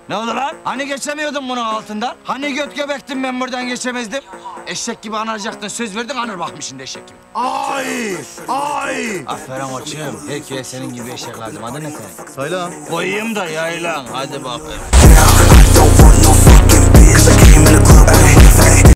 Ne oldu lan? Hani geçemiyordun bunun altından? Hani göt göbektin ben buradan geçemezdim? Eşek gibi anacaktın, söz verdin anır bakmışsın da eşek gibi. Ay! Ay! Aferin koçum. Herkese senin gibi eşek lazım. Adın ne senin? Saylan. Koyayım da yaylan. Hadi bakayım. I don't want no fucking bitch. 'Cause I came in a group, ayy.